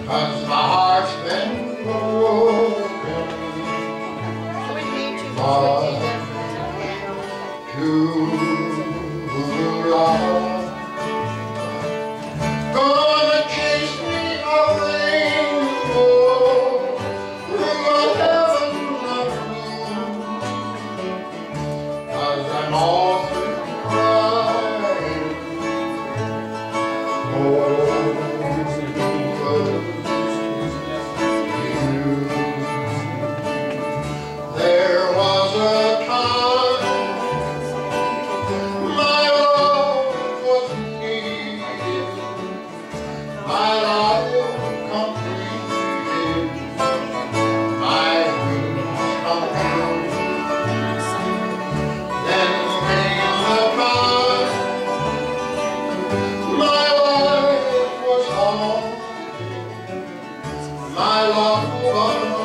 'cause my heart's been broken. But true love gonna chase me away through a heaven of blue, 'cause I'm all through crying. There was a time my love was needed, my life completed, my dreams come true. Then came the time my life was haunted, my love was